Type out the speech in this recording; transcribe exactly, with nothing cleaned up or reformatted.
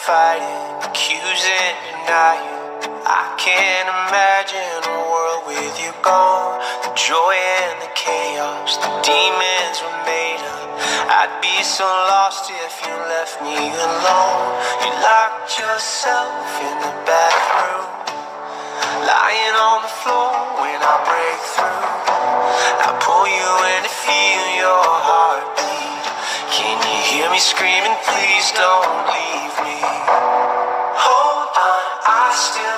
fighting, accusing, denying. I can't imagine a world with you gone. The joy and the chaos, the demons were made up. I'd be so lost if you left me alone. You locked yourself in the bathroom, lying on the floor when I break through. I pull you in to feel your heartbeat. Can you hear me screaming, please don't leave me? Hold on, I still